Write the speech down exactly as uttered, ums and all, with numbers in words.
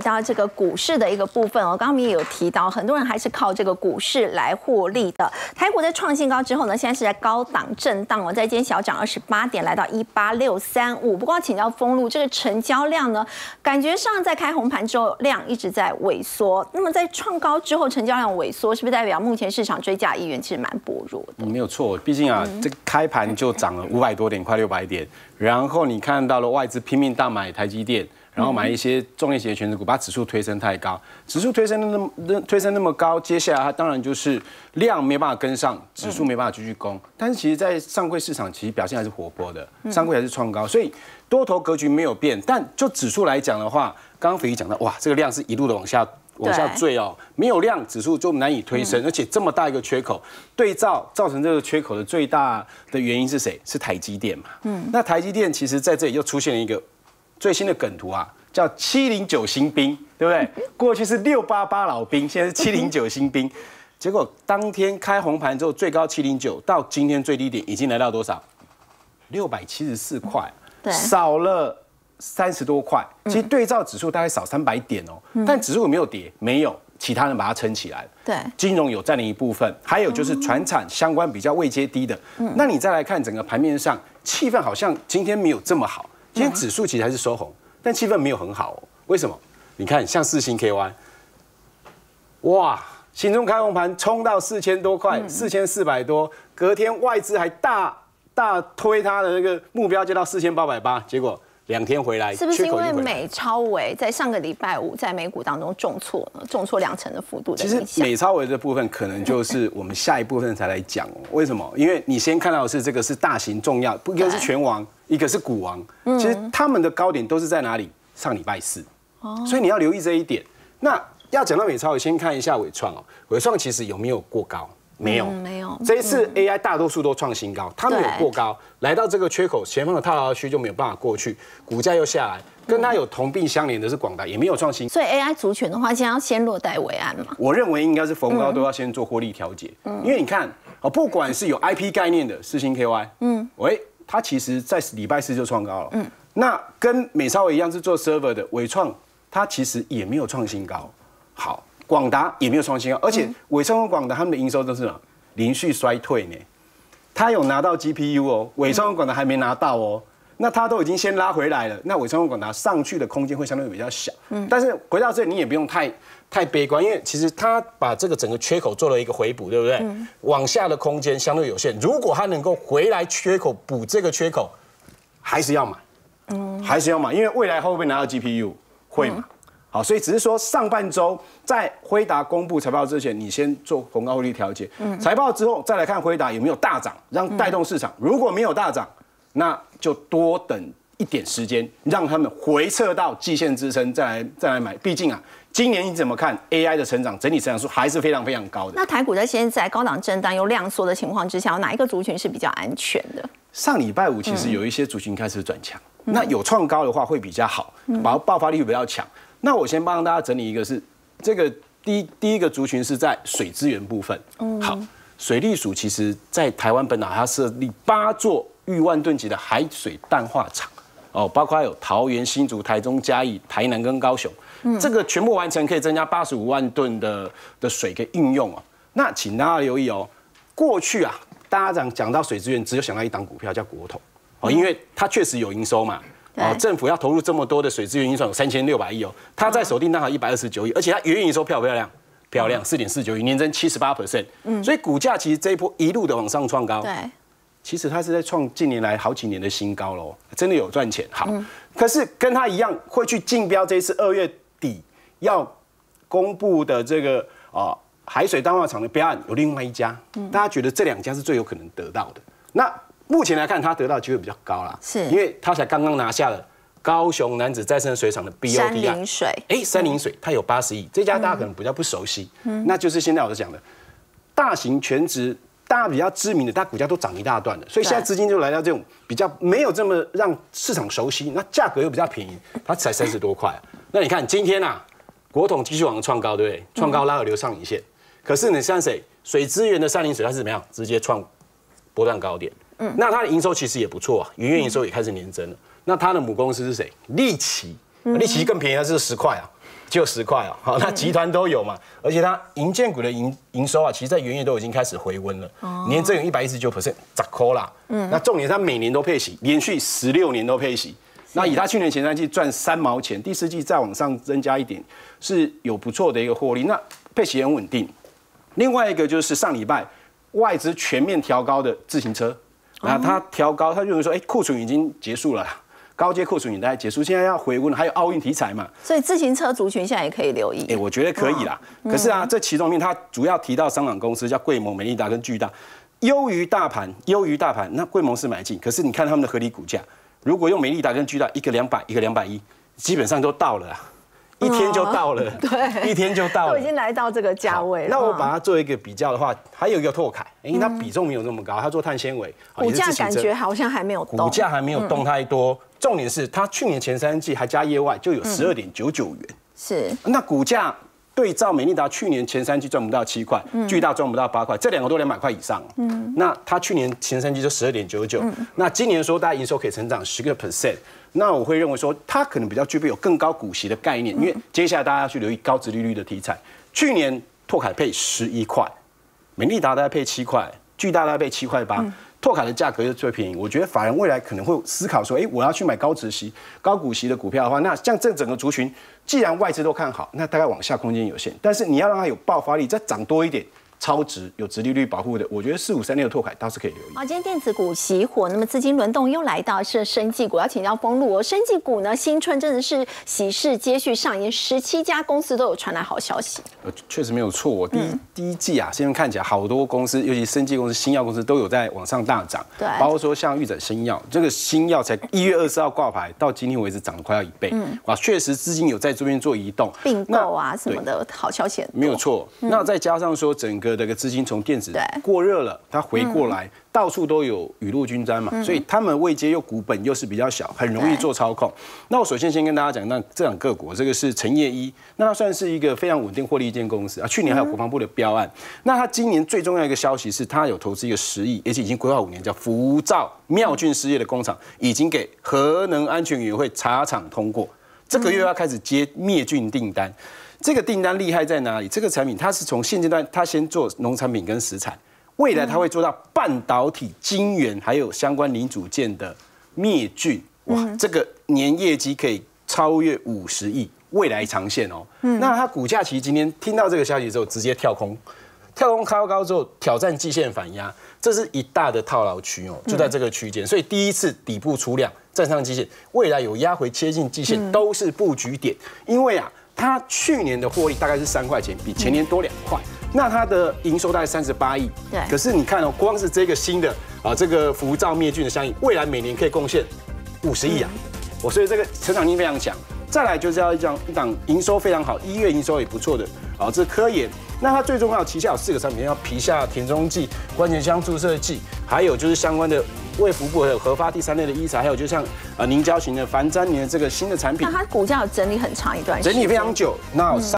到这个股市的一个部分哦，刚刚我们也有提到，很多人还是靠这个股市来获利的。台股在创新高之后呢，现在是在高档震荡哦，在今天小涨二十八点，来到一八六三五。不过请教丰路，这个成交量呢，感觉上在开红盘之后量一直在萎缩。那么在创高之后，成交量萎缩，是不是代表目前市场追价意愿其实蛮薄弱的？ 嗯、没有错，毕竟啊，嗯、这开盘就涨了五百多点，快六百点，然后你看到了外资拼命大买台积电。然后买一些重类型的权值股，把指数推升太高，指数推升那么推升那么高，接下来它当然就是量没办法跟上，指数没办法继续攻。但是其实，在上柜市场其实表现还是活泼的，上柜还是创高，所以多头格局没有变。但就指数来讲的话，刚刚斐仪讲到，哇，这个量是一路的往下往下坠哦，没有量，指数就难以推升，而且这么大一个缺口，对照造成这个缺口的最大的原因是谁？是台积电嘛？嗯，那台积电其实在这里又出现了一个。最新的梗图啊，叫七零九新兵，对不对？过去是六八八老兵，现在是七零九新兵。结果当天开红盘之后，最高七零九，到今天最低点已经来到多少？六百七十四块，少了三十多块。其实对照指数大概少三百点哦，但指数有没有跌？没有，其他人把它撑起来了。对，金融有占领一部分，还有就是传产相关比较位阶低的。那你再来看整个盘面上，气氛好像今天没有这么好。今天指数其实还是收红，但气氛没有很好哦。为什么？你看，像世芯 K Y， 哇，新中开红盘冲到四千多块，四千四百多，隔天外资还大大推它的那个目标就到四千八百八，结果两天回来， 是不是因为美超微在上个礼拜五在美股当中重挫呢？重挫两成的幅度的影响。 其实美超微这部分可能就是我们下一部分才来讲哦。为什么？因为你先看到的是这个是大型重要，一个是拳王。一个是股王，其实他们的高点都是在哪里？上礼拜四，所以你要留意这一点。那要讲到美超，先看一下伟创哦。伟创其实有没有过高？没有， 没有。 这一次 A I 大多数都创新高，它没有过高，来到这个缺口前方的套牢区就没有办法过去，股价又下来。跟它有同病相怜的是广达，也没有创新。 所以 A I 族群的话，现在要先落袋为安嘛？ 我认为应该是逢高都要先做获利调节，因为你看哦，不管是有 I P 概念的世芯 K Y， 嗯，喂。它其实，在礼拜四就创高了。嗯，那跟美超微一样是做 server 的伟创，它其实也没有创新高。好，广达也没有创新高，而且伟创和广达他们的营收都是什么连续衰退呢？它有拿到 G P U 哦，伟创和广达还没拿到哦。那它都已经先拉回来了，那伟创和广达上去的空间会相对比较小。嗯，但是回到这里你也不用太。太悲观，因为其实它把这个整个缺口做了一个回补，对不对？嗯、往下的空间相对有限，如果它能够回来缺口补这个缺口，还是要买，嗯，还是要买，因为未来会不会拿到 G P U？ 会嘛？嗯、好，所以只是说上半周在辉达公布财报之前，你先做逢高获利调节，嗯、财报之后再来看辉达有没有大涨，让带动市场。如果没有大涨，那就多等一点时间，让他们回撤到季线支撑，再来再来买。毕竟啊。今年你怎么看 A I 的成长，整体成长数还是非常非常高的。 那台股在现在高档震荡又量缩的情况之下，哪一个族群是比较安全的？ 上礼拜五其实有一些族群开始转强，嗯、那有创高的话会比较好，爆爆发力会比较强。那我先帮大家整理一个是这个第一第一个族群是在水资源部分。嗯、好，水利署其实在台湾本岛它设立八座逾万吨级的海水淡化厂。哦，包括有桃园、新竹、台中、嘉义、台南跟高雄，嗯、这个全部完成可以增加八十五万吨的的水给应用哦。那请大家留意哦，过去啊，大家讲讲到水资源，只有想到一档股票叫国统哦，因为它确实有营收嘛。哦，政府要投入这么多的水资源预算有三千六百亿哦，它在手订单好一百二十九亿，而且它元营收漂不漂亮？漂亮，四点四九亿，年增七十八 percent。嗯，所以股价其实这一波一路的往上创高。对。其实它是在创近年来好几年的新高喽，真的有赚钱。好，嗯、可是跟它一样会去竞标这一次二月底要公布的这个啊、呃、海水淡化厂的标案有另外一家，嗯、大家觉得这两家是最有可能得到的。那目前来看，它得到的机会比较高啦，是因为它才刚刚拿下了高雄男子再生水厂的 B O D 啊， 山林水， 哎，山林水它有八十亿，这家大家可能比较不熟悉，嗯、那就是现在我讲的大型全职。大家比较知名的，它股价都涨一大段了，所以现在资金就来到这种比较没有这么让市场熟悉，那价格又比较便宜，它才三十多块。那你看今天啊，国统继续往创高，对不对？创高拉了流上影线，可是你像谁？水资源的山林水它是怎么样？直接创波段高点。嗯，那它的营收其实也不错啊，营运营收也开始年增了。那它的母公司是谁？力奇，力奇更便宜，它是十块啊。 就十块哦，好，那集团都有嘛，而且它营建股的营营收啊，其实在元月都已经开始回温了，年增有一百一十九 percent， 十块啦。嗯，那重点它每年都配息，连续十六年都配息。那以它去年前三季赚三毛钱，第四季再往上增加一点，是有不错的一个获利。那配息很稳定。另外一个就是上礼拜外资全面调高的自行车，那它调高，它认为说，哎，库存已经结束了。高阶库存也大概结束，现在要回温，还有奥运题材嘛， 所以自行车族群现在也可以留意。 哎，我觉得可以啦。可是啊，这其中面它主要提到商场公司叫贵盟、美利达跟巨大，优于大盘，优于大盘。那贵盟是买进，可是你看他们的合理股价，如果用美利达跟巨大，一个两百，一个两百一，基本上都到了啦。一天就到了， 对， 一天就到了， 都已经来到这个价位了。 那我把它做一个比较的话，还有一个拓凯，因为它比重没有那么高，它做碳纤维， 股价感觉好像还没有动， 股价还没有动太多。重点是它去年前三季还加业外就有十二点九九元， 是那股价对照美利达去年前三季赚不到七块，巨大赚不到八块，这两个都两百块以上。嗯，那它去年前三季就十二点九九，那今年说大家营收可以成长十个 percent。那我会认为说，它可能比较具备有更高股息的概念，因为接下来大家要去留意高殖利率的题材。去年拓凯配十一块，美利达大概配七块，巨大大概配七块八，拓凯的价格就最便宜。我觉得法人未来可能会思考说，哎，我要去买高殖息、高股息的股票的话，那像这整个族群，既然外资都看好，那大概往下空间有限，但是你要让它有爆发力，再涨多一点。超值有殖利率保护的，我觉得四五三六的拓凯倒是可以留意。 好，今天电子股熄火，那么资金轮动又来到是生技股，要请教丰路哦。生技股呢，新春真的是喜事接续上演，十七家公司都有传来好消息。 呃，确实没有错。我第一、嗯、第一季啊，现在看起来好多公司，尤其生技公司、新药公司都有在往上大涨。 对， 包括说像玉展新药，这个新药才一月二十号挂牌，到今天为止涨了快要一倍。嗯，哇，确实资金有在这边做移动、 并购啊什么的，好消息很多。 没有错。嗯、那再加上说整个这个资金从电子过热了，它回过来，嗯、到处都有雨露均沾嘛，嗯、所以他们位阶又股本又是比较小，很容易做操控。那我首先先跟大家讲，那这两个股，这个是成业一，那它算是一个非常稳定获利一间公司啊。去年还有国防部的标案，嗯、那它今年最重要一个消息是，它有投资一个十亿，而且已经规划五年，叫福照妙俊事业的工厂，已经给核能安全委员会查厂通过，这个月要开始接灭菌订单。这个订单厉害在哪里？这个产品它是从现阶段，它先做农产品跟食材，未来它会做到半导体、晶圆，还有相关零组件的灭菌。哇，这个年业绩可以超越五十亿，未来长线哦。那它股价其实今天听到这个消息之后，直接跳空，跳空开高之后挑战季线反压，这是一大的套牢区哦，就在这个区间，所以第一次底部出量站上季线，未来有压回接近季线都是布局点，因为啊。它去年的获利大概是三块钱，比前年多两块。那它的营收大概三十八亿，对。可是你看哦，光是这个新的啊，这个福照灭菌的相应，未来每年可以贡献五十亿啊。我所以这个成长性非常强。再来就是要一张一档营收非常好，一月营收也不错的啊，这是科研。那它最重要，旗下有四个产品，要皮下填充剂、关节腔注射剂，还有就是相关的卫福部还有核发第三类的医材，还有就像呃凝胶型的防粘连的这个新的产品。 那它股价有整理很长一段时间， 整理非常久。那